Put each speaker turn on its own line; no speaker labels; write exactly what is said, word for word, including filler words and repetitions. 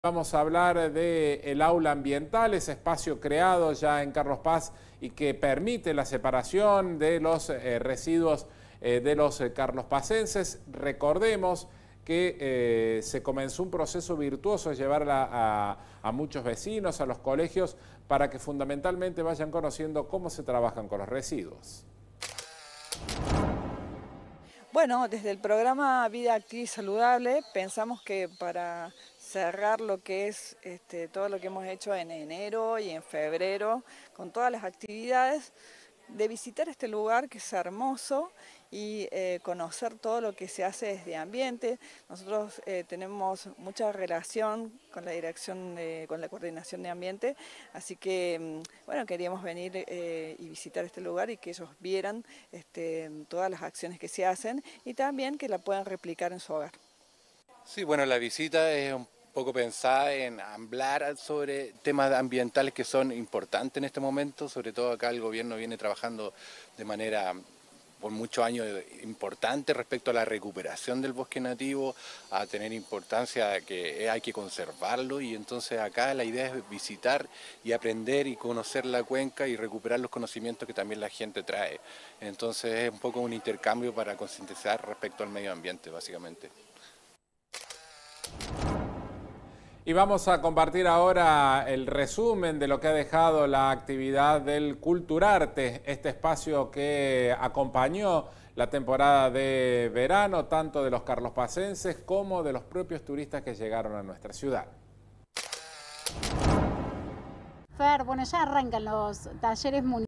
Vamos a hablar del aula ambiental, ese espacio creado ya en Carlos Paz y que permite la separación de los eh, residuos eh, de los eh, carlospacenses. Recordemos que eh, se comenzó un proceso virtuoso de llevar a, a, a muchos vecinos, a los colegios, para que fundamentalmente vayan conociendo cómo se trabajan con los residuos.
Bueno, desde el programa Vida Activa y Saludable pensamos que para cerrar lo que es este, todo lo que hemos hecho en enero y en febrero, con todas las actividades, de visitar este lugar que es hermoso y eh, conocer todo lo que se hace desde ambiente. Nosotros eh, tenemos mucha relación con la dirección, de, con la coordinación de ambiente, así que bueno, queríamos venir eh, y visitar este lugar y que ellos vieran este, todas las acciones que se hacen y también que la puedan replicar en su hogar.
Sí, bueno, la visita es un poco pensada en hablar sobre temas ambientales que son importantes en este momento, sobre todo acá el gobierno viene trabajando de manera por muchos años importante respecto a la recuperación del bosque nativo, a tener importancia que hay que conservarlo, y entonces acá la idea es visitar y aprender y conocer la cuenca y recuperar los conocimientos que también la gente trae. Entonces es un poco un intercambio para concientizar respecto al medio ambiente, básicamente.
Y vamos a compartir ahora el resumen de lo que ha dejado la actividad del Culturarte, este espacio que acompañó la temporada de verano, tanto de los carlospacenses como de los propios turistas que llegaron a nuestra ciudad.
Fer, bueno, ya arrancan los talleres municipales.